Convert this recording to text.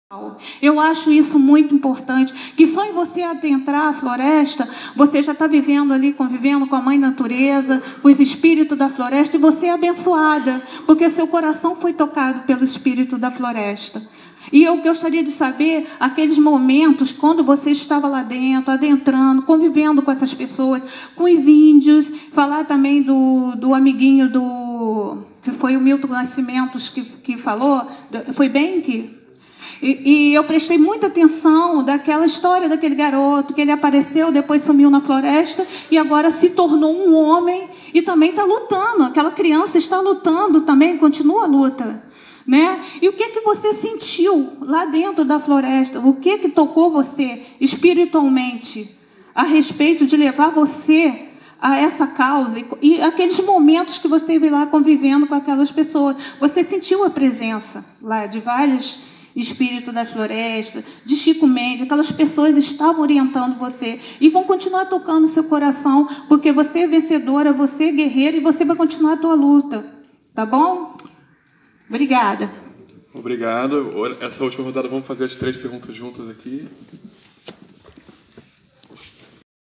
Eu acho isso muito importante, que só em você adentrar a floresta, você já está vivendo ali, convivendo com a Mãe Natureza, com os espíritos da floresta, e você é abençoada, porque seu coração foi tocado pelo espírito da floresta. E eu gostaria de saber aqueles momentos, quando você estava lá dentro, adentrando, convivendo com essas pessoas, com os índios, falar também do amiguinho que foi o Milton Nascimentos que falou, foi bem que... E eu prestei muita atenção daquela história daquele garoto, que ele apareceu, depois sumiu na floresta, e agora se tornou um homem, e também está lutando. Aquela criança está lutando também, continua a luta. Né? E o que você sentiu lá dentro da floresta? O que tocou você espiritualmente a respeito de levar você a essa causa? E aqueles momentos que você esteve lá convivendo com aquelas pessoas, você sentiu a presença lá de vários espíritos da floresta, de Chico Mendes, aquelas pessoas estavam orientando você e vão continuar tocando seu coração, porque você é vencedora, você é guerreira e você vai continuar a tua luta. Tá bom? Obrigada. Obrigado. Essa última rodada vamos fazer as 3 perguntas juntas aqui.